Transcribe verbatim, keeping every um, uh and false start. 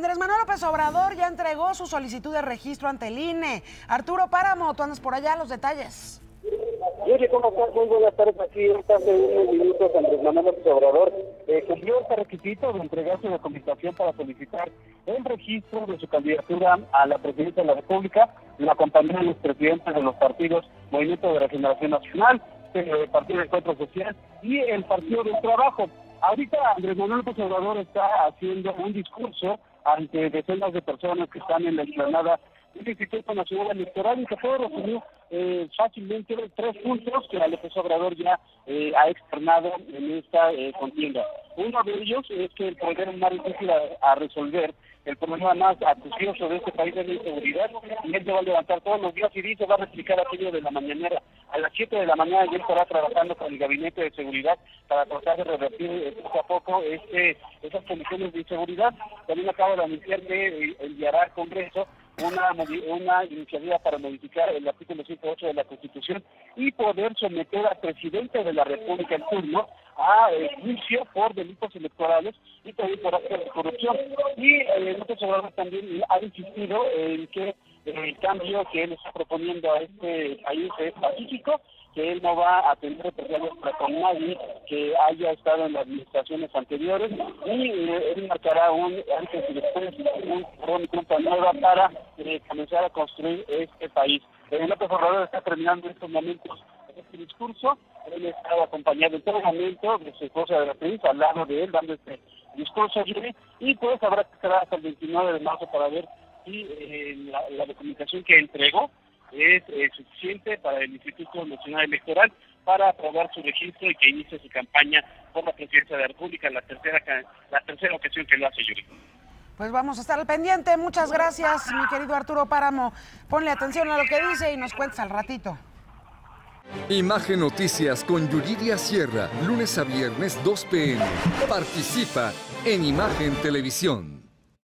Andrés Manuel López Obrador ya entregó su solicitud de registro ante el I N E. Arturo Páramo, tú andas por allá, los detalles. Oye, ¿cómo estás? Muy buenas tardes. Aquí hace unos minutos Andrés Manuel López Obrador eh, cumplió este requisito de entregar su documentación para solicitar el registro de su candidatura a la presidencia de la República. Lo acompañaron los presidentes de los partidos Movimiento de Regeneración Nacional, el Partido de Encuentro Social y el Partido del Trabajo. Ahorita Andrés Manuel López Obrador está haciendo un discurso ante decenas de personas que están en la explanada del Instituto Nacional Electoral y que puede resumir eh, fácilmente tres puntos que López Obrador ya eh, ha externado en esta eh, contienda. Uno de ellos es que el problema más difícil a, a resolver, el problema más acucioso de este país es la inseguridad, y él se va a levantar todos los días y dice, va a replicar aquello de la mañanera. A las siete de la mañana ya estará trabajando con el Gabinete de Seguridad para tratar de revertir eh, poco a poco este, esas condiciones de inseguridad. También acaba de anunciar que eh, enviará al Congreso una, una iniciativa para modificar el artículo ciento ocho de la Constitución y poder someter al presidente de la República en turno a eh, juicio por delitos electorales y también por actos de corrupción. Y eh, López Obrador también ha insistido en que el cambio que él está proponiendo a este país es pacífico, que él no va a tener represalias con nadie que haya estado en las administraciones anteriores, y eh, él marcará un antes y después un un ruta nueva para eh, comenzar a construir este país. Eh, López Obrador está terminando en estos momentos este discurso. Él está acompañado en todo momento de su esposa de la prensa, al lado de él, dando este discurso, y pues habrá que esperar hasta el veintinueve de marzo para ver si eh, la, la documentación que entregó es eh, suficiente para el Instituto Nacional Electoral para aprobar su registro y que inicie su campaña por la presidencia de la República, la tercera la tercera ocasión que lo hace, Yuri. Pues vamos a estar al pendiente. Muchas gracias, mi querido Arturo Páramo. Ponle atención a lo que dice y nos cuentas al ratito. Imagen Noticias con Yuridia Sierra, lunes a viernes dos p m Participa en Imagen Televisión.